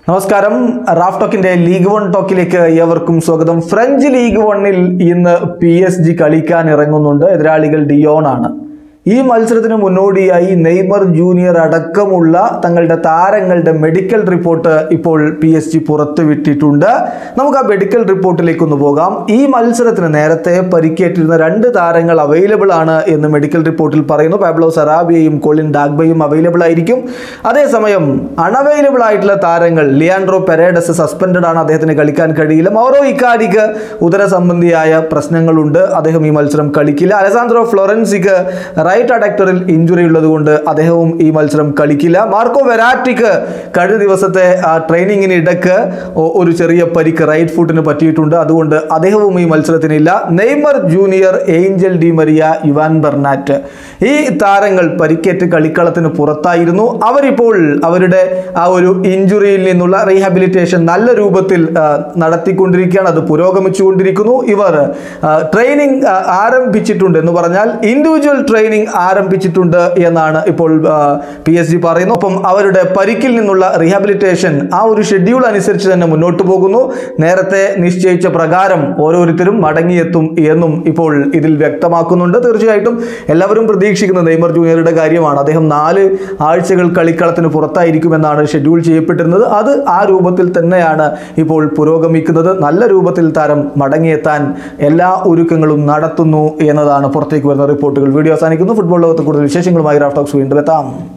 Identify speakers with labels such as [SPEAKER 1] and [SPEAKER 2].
[SPEAKER 1] നമസ്കാരം. റാഫ് ടോക്കിന്റെ league one ടോക്കിലേക്ക് ഏവർക്കും സ്വാഗതം. ഫ്രഞ്ച് ലീഗ് വണ്ണിൽ ഇന്ന് PSG കളിക്കാൻ ഇറങ്ങുന്നുണ്ട്. എതിരാളികൾ ഡിയോൺ ആണ്. ഈ മത്സരത്തിന് മുന്നോടിയായി നെയ്മർ ജൂനിയർ അടക്കമുള്ള തങ്ങളുടെ താരങ്ങളുടെ മെഡിക്കൽ റിപ്പോർട്ട് ഇപ്പോൾ PSG പുറത്തുവിട്ടിട്ടുണ്ട്. നമുക്ക് ആ മെഡിക്കൽ റിപ്പോർട്ടിലേക്ക് ഒന്ന് പോകാം. ഈ മത്സരത്തിന് നേരത്തെ പരിക്കേറ്റിരുന്ന 2 താരങ്ങൾ അവൈലബിൾ ആണ് എന്ന് മെഡിക്കൽ റിപ്പോർട്ടിൽ പറയുന്നു. പാബ്ലോ സറാബിയയും കോളിൻ ഡാഗ്ബയും അവൈലബിൾ ആയിരിക്കും. അതേസമയം അൺഅവൈലബിൾ ആയിട്ടുള്ള താരങ്ങൾ ലിയാൻഡ്രോ പെരേഡസ് സസ്പെൻഡഡ് ആണ്, അദ്ദേഹത്തിന് കളിക്കാൻ കഴിയില്ല. മൗറോ ഇക്കാർഡിക്ക് ഉദര സംബന്ധിയായ പ്രശ്നങ്ങളുണ്ട്, അദ്ദേഹം ഈ മത്സരം കളിക്കില്ല. അലസാൻഡ്രോ ഫ്ലോറൻസിക്ക് റൈറ്റ് അഡക്ടറിൽ ഇഞ്ചുറി ഉള്ളതുകൊണ്ട് അദ്ദേഹവും ഈ മത്സരം കളിക്കില്ല. മാർക്കോ വെരാറ്റിക്ക് കഴിഞ്ഞ ദിവസത്തെ ട്രെയിനിങ്ങിന് ഇടക്ക് ഒരു ചെറിയ പരിക്ക് റൈറ്റ് ഫുട്ടിന് പറ്റിയിട്ടുണ്ട്, അതുകൊണ്ട് അദ്ദേഹവും ഈ മത്സരത്തിനില്ല. Neymar junior, Angel Di Maria, Ivan Bernat ഈ താരങ്ങൾ പരിക്കേറ്റ് കളിക്കളത്തിന് പുറത്തായിരുന്നു. അവരിപ്പോൾ അവരുടെ ആ ഒരു ഇഞ്ചുറിയിൽ നിന്നുള്ള റീഹാബിലിറ്റേഷൻ നല്ല രൂപത്തിൽ നടത്തിക്കൊണ്ടിരിക്കുകയാണ്, അത് പുരോഗമിച്ചുകൊണ്ടിരിക്കുന്നു. ഇവർ ട്രെയിനിങ് ആരംഭിച്ചിട്ടുണ്ട് എന്ന് പറഞ്ഞാൽ ഇൻഡിവിജ്വൽ ട്രെയിനിങ് ആരംഭിച്ചിട്ടുണ്ട് എന്നാണ് ഇപ്പോൾ PSG പറയുന്നു. ഒപ്പം അവരുടെ പരിക്കിൽ നിന്നുള്ള റീഹാബിലിറ്റേഷൻ ആ ഒരു ഷെഡ്യൂൾ അനുസരിച്ച് തന്നെ മുന്നോട്ട് പോകുന്നു. നേരത്തെ നിശ്ചയിച്ച പ്രകാരം ഓരോരുത്തരും മടങ്ങിയെത്തും എന്നും ഇപ്പോൾ ഇതിൽ വ്യക്തമാക്കുന്നുണ്ട്. തീർച്ചയായിട്ടും എല്ലാവരും പ്രതീക്ഷിക്കുന്നത് നെയ്മർ ജൂനിയറുടെ കാര്യമാണ്. അദ്ദേഹം 4 ആഴ്ചകൾ കളിക്കളത്തിന് പുറത്തായിരിക്കുമെന്നാണ് ഷെഡ്യൂൾ ചെയ്യപ്പെട്ടിരുന്നത്. അത് ആ രൂപത്തിൽ തന്നെയാണ് ഇപ്പോൾ പുരോഗമിക്കുന്നത്. നല്ല രൂപത്തിൽ താരം മടങ്ങിയെത്താൻ എല്ലാ ഒരുക്കങ്ങളും നടത്തുന്നു എന്നതാണ് പുറത്തേക്ക് വരുന്ന റിപ്പോർട്ടുകൾ. വീഡിയോ അവസാനിക്കുന്നു. ഫുട്ബോൾ ലോകത്ത് കൂടുതൽ വിശേഷങ്ങളുമായി റാഫ് ടോക്സ് വീണ്ടും എത്താം.